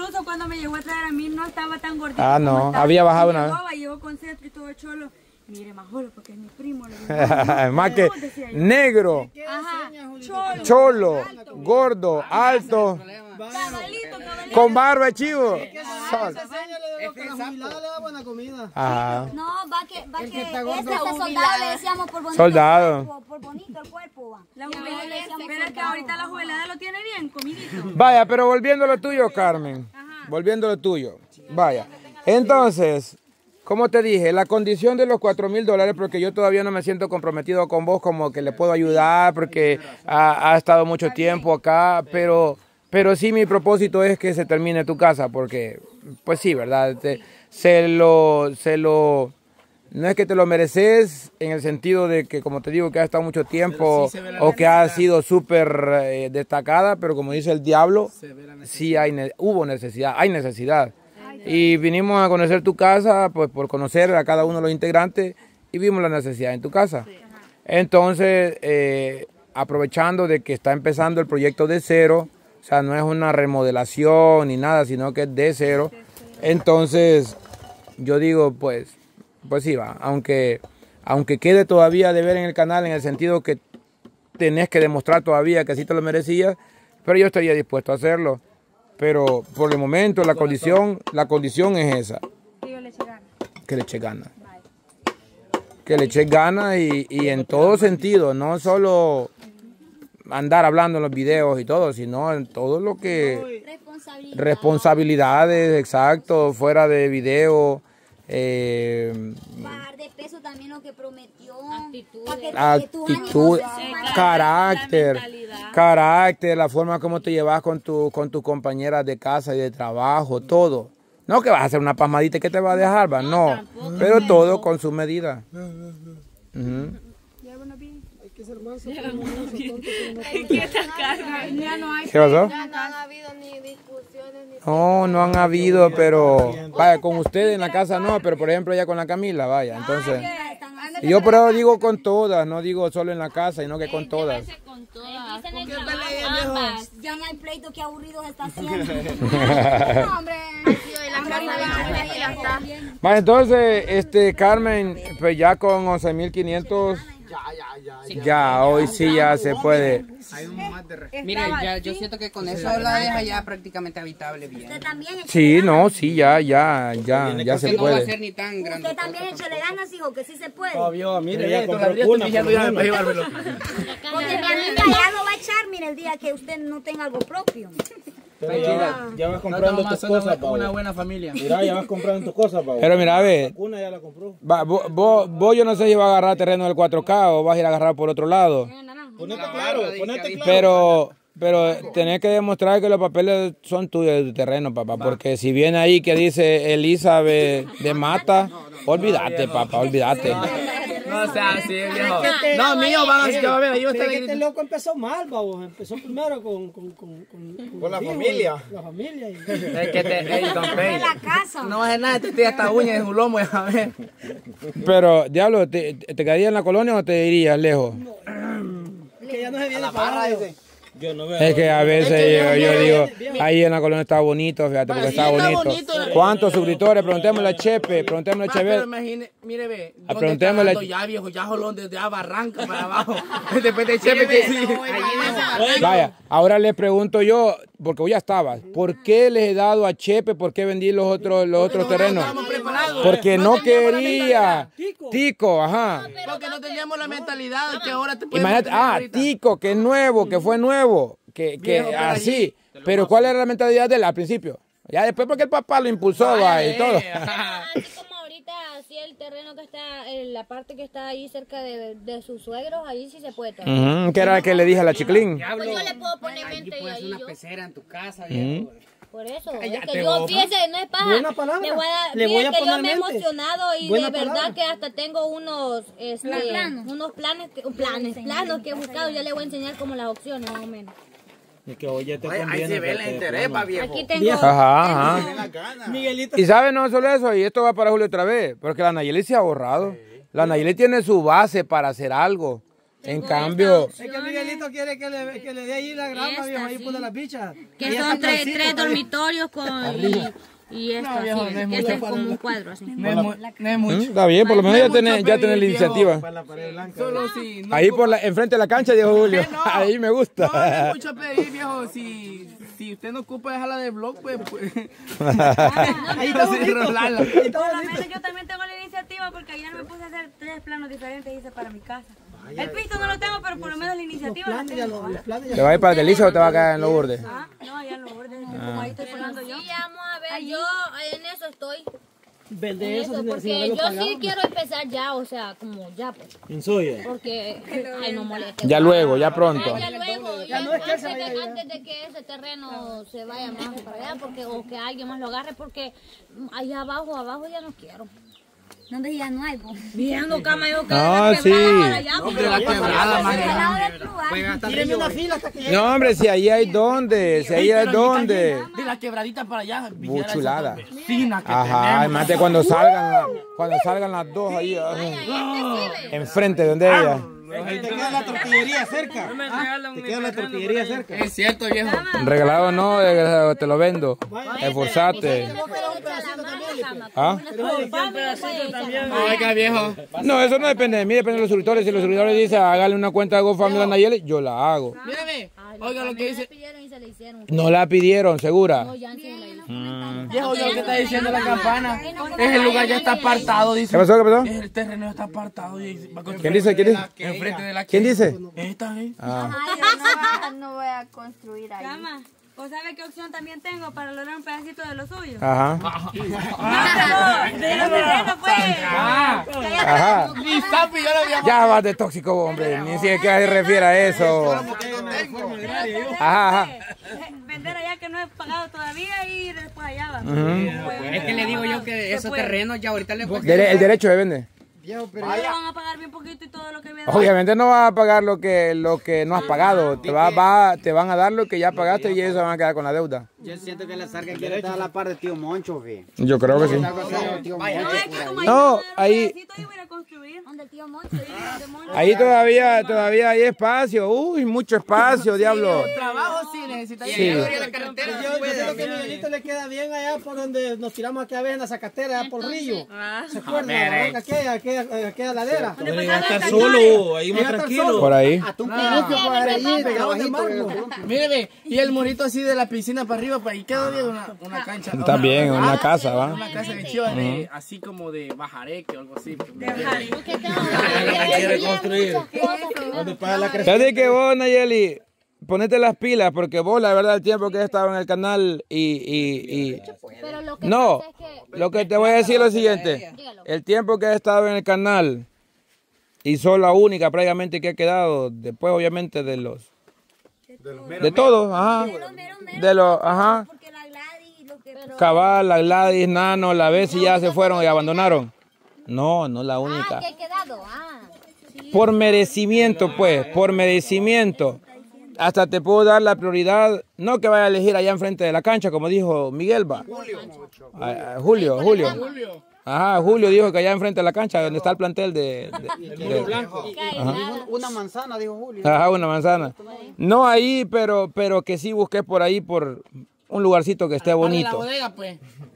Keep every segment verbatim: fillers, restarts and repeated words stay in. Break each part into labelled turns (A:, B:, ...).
A: incluso cuando me llegó a traer a mí no estaba tan gordito.
B: Ah, no,
A: estaba.
B: había bajado una vez.
A: Llegó con cetro y todo cholo. Mire, más jolo porque es mi primo.
B: Más que negro,
A: ajá, cholo,
B: cholo, alto, gordo, alto,
A: cabalito, cabalito.
B: con barba de chivo. Sol.
C: Ajá. No, va que, va que, que este soldado le decíamos por bonito.
B: Soldado.
C: El cuerpo, por bonito el cuerpo, va.
A: La jubilada, pero que ahorita la jubilada lo tiene bien, comidito.
B: Vaya, pero volviendo a lo tuyo, Carmen. Ajá. Volviendo a lo tuyo. Vaya. Entonces, como te dije, la condición de los cuatro mil dólares, porque yo todavía no me siento comprometido con vos como que le puedo ayudar, porque ha, ha estado mucho tiempo acá, pero, pero sí mi propósito es que se termine tu casa, porque, pues sí, ¿verdad? Te, se lo, se lo, no es que te lo mereces en el sentido de que, como te digo, que ha estado mucho tiempo sí o que ha sido súper eh, destacada, pero como dice el diablo, sí hay, hubo necesidad, hay necesidad. Y vinimos a conocer tu casa, pues por conocer a cada uno de los integrantes y vimos la necesidad en tu casa. Entonces, eh, aprovechando de que está empezando el proyecto de cero, o sea, no es una remodelación ni nada, sino que es de cero. Entonces, yo digo, pues, pues sí va, aunque, aunque quede todavía de ver en el canal en el sentido que tenés que demostrar todavía que sí te lo merecías, pero yo estaría dispuesto a hacerlo. Pero por el momento la condición, la condición es esa. Que le eche ganas. Que le eche ganas y, y en todo sentido, no solo andar hablando en los videos y todo, sino en todo lo que... Responsabilidades. Responsabilidades, exacto, fuera de video. Eh,
C: Bajar de peso también lo que prometió.
A: Actitud.
B: Actitud, carácter. Carácter, la forma como te llevas con, tu, con tus compañeras de casa y de trabajo, todo. No que vas a hacer una pasmadita que te va a dejar, va, no. Pero todo con su medida. Uh-huh. ¿Qué pasó? No, no han habido, pero vaya, con ustedes en la casa no, pero por ejemplo allá con la Camila, vaya, entonces. Y yo por eso digo con todas, no digo solo en la casa, sino que con todas.
C: Ya no hay pleito, qué aburridos está haciendo.
A: No, hombre.
B: Vale, entonces, este, Carmen, pues ya con once mil quinientos, ya, ya, ya, ya, hoy sí ya se puede.
D: Hay un más de respeto. Mire, ya, yo siento que con eso la deja ya prácticamente habitable bien.
C: Usted también.
B: Sí, no, sí, ya, ya, ya, ya se
D: no va a
B: puede.
D: ser ni tan grande.
C: Usted también échale ganas, hijo, que sí se puede.
E: Obvio, mire, ya
D: compró una.
C: Porque mi amiga ya lo va a echar, mire, el día que usted no tenga algo propio.
E: Pero ya, ya vas comprando tus cosas, Pau.
D: Una buena familia.
E: Mira, ya vas comprando tus cosas, Pau.
B: Pero mira, a ver.
E: Una ya la compró.
B: Va, vos, vos, vos, yo no sé si vas a agarrar terreno del cuatro K o vas a ir a agarrar por otro lado.
E: Ponete claro, ponete claro.
B: Pero, pero tenés que demostrar que los papeles son tuyos de tu terreno, papá. Porque si viene ahí que dice Elizabeth de Mata, olvídate, papá, olvídate.
D: No, o sea, sí, viejo. No, mío, van a yo a ver, yo
E: estoy este loco empezó mal, babos. Empezó primero con con con con,
F: con la familia.
E: La familia. Y...
D: Es que te
C: la casa.
D: No es nada, te tira hasta uñas en su lomo, a ver.
B: Pero, diablo, ¿te, te quedarías en la colonia o te irías lejos?
E: No. Que ya no se viene
F: a la barra ese.
E: Yo no veo.
B: Es que a veces es que yo, yo digo, ahí en la colonia está bonito, fíjate, porque está bonito. bonito. ¿Cuántos suscriptores? Preguntémosle a Chepe, preguntémosle a Chepe.
D: Pero imagine, mire, ve,
B: a preguntémosle a
D: ya viejo, ya jolón desde a Barranca para abajo. Después de Chepe que sí.
B: Vaya, ahora le pregunto yo, porque hoy ya estabas, ¿por qué les he dado a Chepe, por qué vendí los otros, los otros terrenos? Porque no quería. Tico, ajá.
D: Porque no teníamos la mentalidad que ahora te
B: Imagínate, ah, Tico, que es nuevo, que fue nuevo. Que, que así, pero ¿cuál era la mentalidad de él al principio? Ya después porque el papá lo impulsó va, y todo.
G: Así como ahorita, así el terreno que está, en la parte que está ahí cerca de, de sus suegros, ahí sí se puede trabajar.
B: Uh -huh, que era el que le dije a la Chiclín.
G: Pues yo le puedo poner mente y ahí
D: una
G: yo.
D: pecera en tu casa,
B: uh -huh.
G: Por eso, es que yo, fíjese, no es paja,
E: Buena palabra.
G: me voy a,
E: Le voy a
G: que yo
E: poner
G: me he
E: mente.
G: emocionado y
E: Buena
G: de verdad
E: palabra.
G: que hasta tengo unos, este,
C: planos.
G: unos planes, que, planes, planos que he buscado, ya le voy a enseñar como las opciones más o menos.
E: Es que hoy ya te
F: Oye,
E: conviene.
F: ahí se ve el interés, pa, viejo.
G: Aquí tengo,
B: Ajá, ajá.
E: Miguelito.
B: Y sabe, no solo eso, y esto va para Julio otra vez, porque la Nayeli se ha ahorrado. La Nayeli tiene su base para hacer algo. En cambio,
E: Es que Miguelito quiere que le, que le dé ahí la grama,
A: Esta,
E: viejo, ahí
A: sí.
E: por las bichas.
A: Que
E: Ahí
A: son
E: está
A: tres,
E: Pancito,
A: tres
E: está ahí.
A: dormitorios con... Y, y esto así. Que esto es como un cuadro así.
D: No es, mu- no es
B: ¿Mm?
D: mucho.
B: está bien, por lo menos ya tenés, ya tenés la iniciativa.
F: Para la pared blanca.
H: Solo si no
B: Ahí por la, enfrente de la cancha, dijo Julio.
H: No.
B: Ahí me
H: No, no es
B: gusta.
H: mucho pedir, viejo. Si, si usted no ocupa dejarla de blog, pues... pues
E: Ahí está bonito.
H: rolarla.
E: Ahí está
A: Por lo
E: bonito.
A: menos yo también tengo la iniciativa porque ayer me puse a hacer tres planos diferentes hice para mi casa. El piso no lo tengo, pero por lo menos la
E: Los
A: iniciativa la
E: planes ya
A: tengo.
E: los, los planes ya
B: ¿Te va a ir para el Delicia o te va a caer en los burdes?
A: Ah, no, allá en los bordes, como ahí estoy pagando yo.
G: Sí, ya vamos a ver, yo en eso estoy.
E: vende
G: En
E: eso
G: eso,
E: sin, sin
G: porque
E: haberlo
G: yo
E: pagado.
G: sí quiero empezar ya, o sea, como ya, pues.
E: En suya.
G: Porque, ay, no moleste.
B: Ya luego, ya pronto.
G: Ah, ya luego,
E: Ya
G: ya
E: no es que
G: antes,
E: se vaya
G: de,
E: ya.
G: antes de que ese terreno se vaya más para allá, porque, o que alguien más lo agarre, porque allá abajo, abajo ya no quiero.
C: ¿Dónde ya no hay? po?
A: Viendo cama yo que
B: No,
A: la
B: sí.
A: quebrada allá,
H: De
A: porque-
H: la quebrada,
C: Al
H: más
C: lado del lugar.
E: Tírenme una fila hasta que llegue.
B: No, hombre, si ahí hay donde, si ahí hay donde.
H: De la quebradita para allá.
B: Muy chulada.
H: Vecina que
B: Ajá,
H: tenemos.
B: mate cuando salgan, cuando salgan las dos ahí, ay, enfrente de donde ella.
F: Ahí te queda la tortillería cerca. Te queda la tortillería cerca.
H: Es cierto, viejo.
B: Regalado no, desgraciado, te lo vendo. Esforzate. ¿Ah?
H: Oiga, viejo.
B: No, eso no depende de mí, depende de los suscriptores. Si los suscriptores dicen, hágale una cuenta de GoFundMe a Nayeli, yo la hago.
H: Mírame. Oiga lo que dice.
G: Pidieron y se le hicieron.
B: No la pidieron, segura.
G: No, ya sí la hizo.
H: Viejo, yo lo que está diciendo la campana. Es el lugar ya está apartado, dice.
B: ¿Qué pasó? ¿Qué pasó?
H: El terreno ya está apartado. Y va a construir
B: ¿Quién dice? ¿Quién dice?
H: enfrente de la
B: ¿Quién dice?
H: Esta, ¿eh?
B: Ah.
C: Ay, yo no, no voy a construir ahí.
A: Cama, ¿o sabe qué opción también tengo para lograr un pedacito de lo suyo?
B: Ajá.
A: De los terrenos, pues.
B: Ajá.
H: Ni sapi, yo lo había.
B: Ya vas de tóxico, hombre. Ni siquiera se refiere a eso. Ajá, ajá.
A: Vender allá que no he pagado todavía y después allá va.
D: Es que le digo yo que esos terrenos ya ahorita le cuestan.
B: Dere- el derecho de vender.
C: Viejo, pero
A: Ahí van a pagar bien poquito y todo lo que me dan.
B: Obviamente no vas a pagar lo que lo que no has pagado. Te va, va- te van a dar lo que ya pagaste y ellos se van a quedar con la deuda.
F: Yo siento que la sarga quiere estar a la par de tío Moncho, fe.
B: Yo creo que sí.
F: Tío
A: No, es que como
B: No,
A: yo
B: ahí-
A: pedacito ahí voy a ir a construir.
C: ¿dónde el tío Moncho?
A: De Moncho.
B: Ahí todavía todavía hay espacio. Uy, mucho espacio, diablo.
H: Trabajo sí necesita.
B: Sí.
E: Yo, yo creo que a Miguelito le queda bien allá por donde nos tiramos aquí a ver en la zacatera, allá por Río. ¿Se acuerdan? ¿No? Aquella, aquella, aquella ladera.
F: Debería estar solo, ahí más tranquilo.
B: Por ahí.
F: A tu pinito para ahí,
E: Pegado de
F: bajito.
E: mármol.
H: Míreme, y el murito así de la piscina para arriba, para ahí quedó bien una, una cancha.
B: Está bien, una casa, ¿va?
H: Una casa de chivas, de, así como de bajareque o algo así.
F: Quiere construir. ¿Dónde paga la cresta?
B: Fíjate que vos, Nayeli, ponete las pilas porque vos, la verdad, el tiempo que he estado en el canal y... y, y...
G: Pero lo que
B: No,
G: pasa es que...
B: lo que te voy a decir es lo siguiente. El tiempo que he estado en el canal y soy la única prácticamente que he quedado, después obviamente de los... De todos, ajá. De los, ajá.
C: Porque la Gladys, lo que...
B: Cabal, la Gladys, Nano, la Bessie ya se fueron y abandonaron. No, no la
G: Ah,
B: única.
G: que he quedado, ah.
B: Por merecimiento, pues, por merecimiento. Hasta te puedo dar la prioridad, no que vaya a elegir allá enfrente de la cancha, como dijo Miguel, va. Ah, ah, Julio, Julio. Ajá, Julio dijo que allá enfrente de la cancha, donde está el plantel de... de- de-
F: Una manzana, dijo Julio.
B: ajá, una manzana. No ahí, pero, pero que sí busqué por ahí, por un lugarcito que esté
H: La
B: bonito.
H: bodega, pues.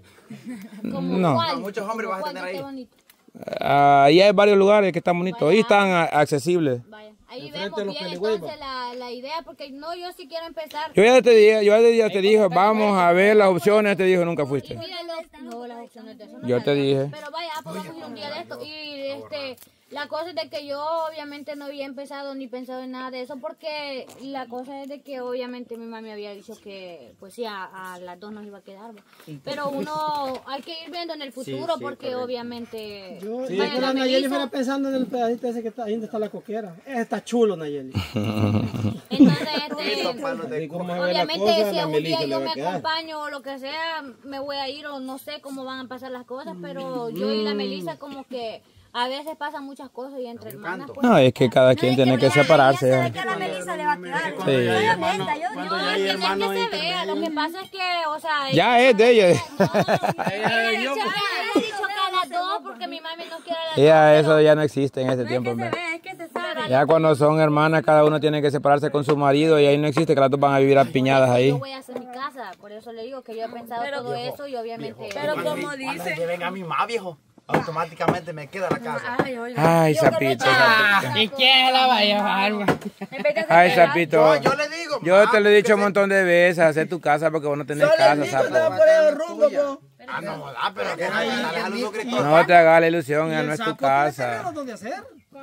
B: No.
F: Muchos hombres vas a tener ahí.
B: Ah, ahí hay varios lugares que están bonitos y están a- accesibles.
G: Vaya, ahí vemos bien entonces la, la idea, porque no, yo sí quiero empezar.
B: Yo ya te dije, yo ya te dije, vamos a ver las opciones, te dijo, nunca fuiste.
G: Mira, lo- no, las opciones de eso no
B: Yo
G: las
B: te
G: veo.
B: dije.
G: Pero vaya, pues vamos a ir un día de esto. Y este, la cosa es de que yo obviamente no había empezado ni pensado en nada de eso, porque la cosa es de que obviamente mi mamá me había dicho que pues sí, a, a las dos nos iba a quedar. ¿va? Pero uno hay que ir viendo en el futuro, porque obviamente...
E: Yo,
G: vaya,
E: yo que
G: la
E: la Nayeli
G: Melissa-
E: fuera pensando en el pedacito ese que está ahí donde está la coquera. Ese está chulo, Nayeli.
G: Entonces, este,
F: ¿Y cómo se ve la
G: obviamente
F: cosa?
G: si
F: La
G: algún día
F: Melissa le
G: yo
F: va
G: me
F: a quedar.
G: acompaño o lo que sea, me voy a ir o no sé cómo van a pasar las cosas, pero yo y la Melissa como que a veces pasan muchas cosas y entre hermanas pues...
B: No, es que cada quien tiene que separarse.
C: Ya
B: ¿eh?
C: sé que a la Melissa le va a quedar.
B: Sí.
C: Obviamente, yo, yo,
G: No, es que no es que se vea, lo que pasa es que, o sea...
B: Ya
G: ella-
B: es de ella.
G: No, ella ha dicho que a las dos porque mi mami no quiere a las
B: Ya
G: dos,
B: eso ya no existe en este
A: No es
B: tiempo.
A: que se
B: hombre.
A: ve, es que se sabe.
B: Ya cuando son hermanas, cada uno tiene que separarse con su marido y ahí no existe que las dos van a vivir apiñadas ahí.
G: Yo voy a hacer mi casa, por eso le digo que yo he pensado
A: Pero,
G: todo
A: viejo,
G: eso y obviamente...
A: Pero como
F: Cuando
A: dice...
F: lleven a mi mamá, viejo, automáticamente me queda la casa.
A: Ay, oiga.
B: Ay, sapito. sapito.
D: ¿Y quién la va a llevar?
A: En vez de hacer
B: Ay,
A: pegar,
B: sapito.
F: Yo, yo le digo,
B: Yo
F: ma,
B: te lo he dicho
F: que
B: un
F: se-
B: montón de veces, hacer tu casa porque vos no tenés casa, sapo.
E: por el rumbo, po.
F: Ah, no, ah, pero que regalarle a los suscriptores.
B: No te hagas la ilusión, ya no es tu
E: Sapo tiene
B: casa.
E: terrenos donde hacer.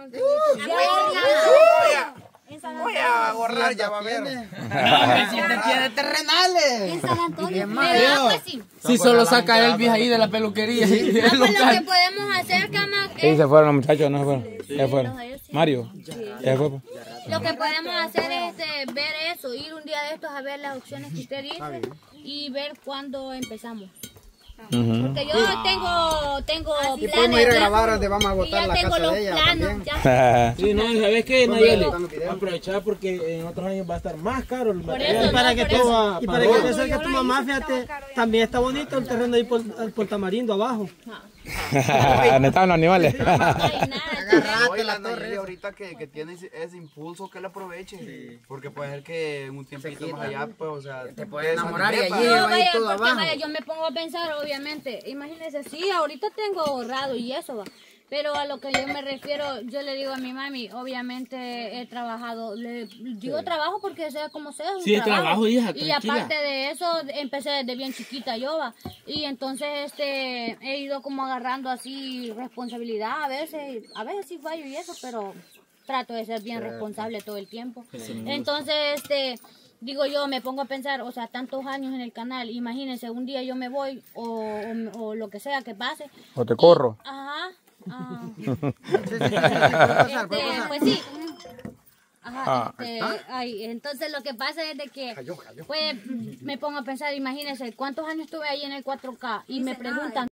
F: Voy a ahorrar, ya va a ver.
D: Si usted tiene terrenales.
C: En San Antonio.
G: ¿Verdad? Pues sí.
H: Si solo saca Elvis ahí de la peluquería. y del
G: Ah, pues lo que
H: local.
G: podemos hacer, Cama,
B: Sí,
G: es...
B: se fueron los muchachos, no se fueron. Ya
G: los
B: fueron.
G: de ellos sí.
B: Mario, ya fue. pues.
G: Lo que podemos hacer es este, ver eso, ir un día de estos a ver las opciones que usted dice y ver cuándo empezamos.
B: Ujú.
G: Porque yo tengo, tengo
E: Y
G: planes.
E: podemos ir a
G: ya-
E: grabar donde vamos a
G: y
E: botar
G: ya
E: la
G: tengo
E: casa
G: los
E: de ella
G: planos,
E: también.
G: ya.
H: Sí, no, ¿sabes qué,
G: Por
H: Nayeli?
G: eso.
H: Aprovechar porque en otros años va a estar más caro el
G: Por
H: material.
G: eso,
E: Y para
G: no,
E: que
G: por
E: te,
G: eso.
E: y para que te acerque tu mamá, fíjate, también está bonito el terreno ahí por, por Tamarindo abajo.
B: ¿Dónde estaban los animales?
G: No hay nada.
F: Oye, la Nayeli ahorita que, que tiene ese, ese impulso, que lo aproveche. Porque puede ser que en un tiempito más allá, pues, o sea, te
D: puede enamorar y allí-
G: No,
D: Lleva ahí
G: vaya,
D: todo
G: porque
D: abajo.
G: vaya, yo me pongo a pensar, obviamente, imagínense, sí, ahorita tengo ahorrado y eso va, pero a lo que yo me refiero, yo le digo a mi mami, obviamente he trabajado, le digo trabajo porque sea como sea, es un
H: Sí, es trabajo, hija,
G: y
H: tranquila.
G: aparte de eso, empecé desde bien chiquita yo va, y entonces este, he ido como agarrando así responsabilidad a veces, a veces sí fallo y eso, pero trato de ser bien responsable todo el tiempo. Entonces, este, digo yo, me pongo a pensar, o sea, tantos años en el canal, imagínense, un día yo me voy o, o, o lo que sea que pase.
B: O te corro.
G: Ajá. ah,
E: Puede
G: este,
E: pasar, puede pasar.
G: pues sí. Ajá,
B: Ah.
G: este, ay, entonces lo que pasa es de que, pues, me pongo a pensar, imagínense, ¿cuántos años estuve ahí en el cuatro K? Y me preguntan,